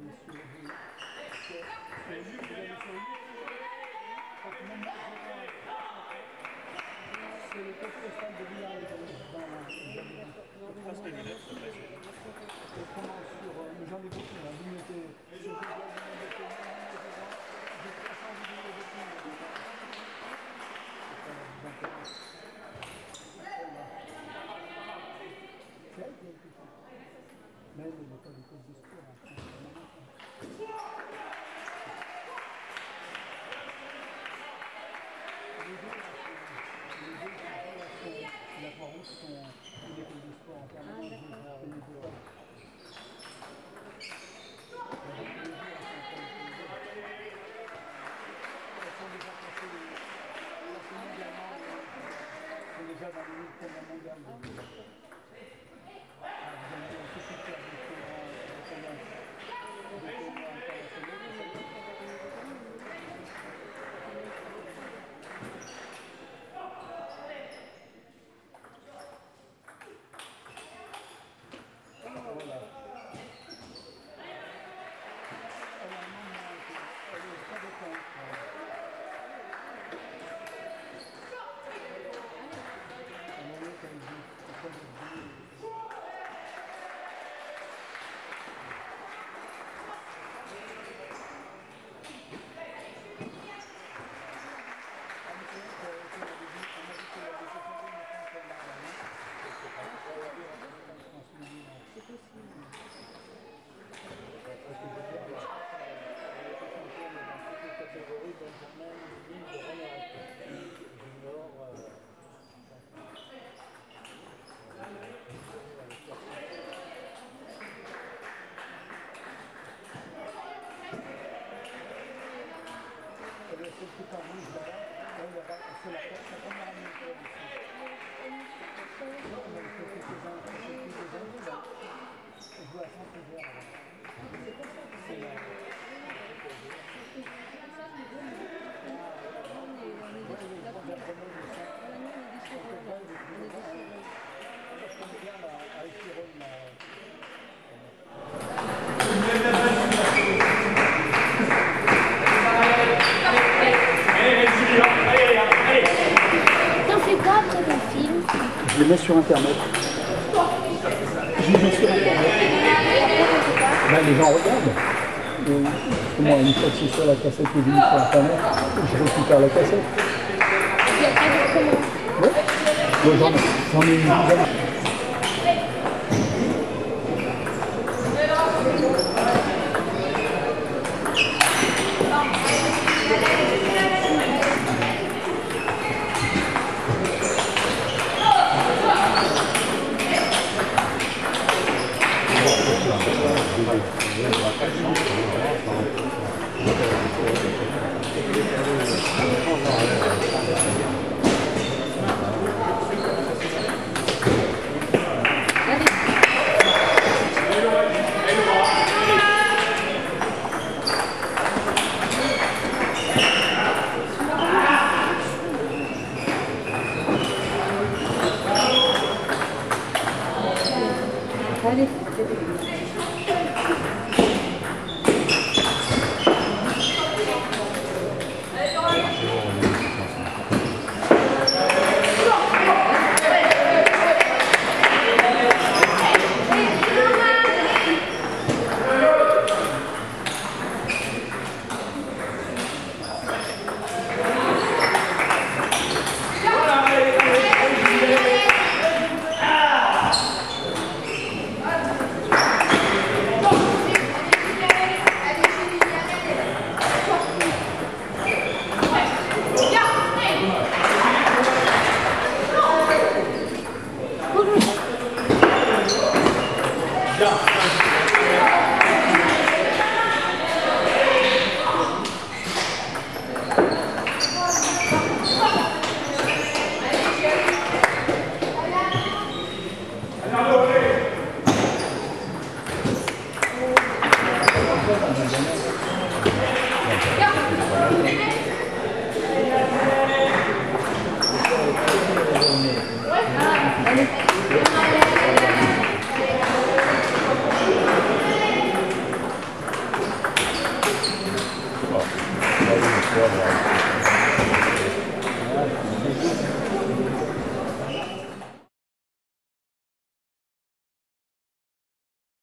C'est le code postal de Villars dans passe les lunettes, s'il te plaît. j'en ai beaucoup là. Vous mettez sur Google, vous mettez j'ai 300 vidéos de films. C'est elle qui a écrit ça. Mais elle n'est pas du code de sport. La Croix-Rouge sont une école de sport en permanence. Déjà dans les luttes contre la mondiale. Je les mets sur internet. Je les mets sur internet. Là, les gens regardent. Moi, une fois que c'est sur la cassette que j'ai mis sur internet, je récupère la cassette. Ouais. Bon, j'en ai une dizaine.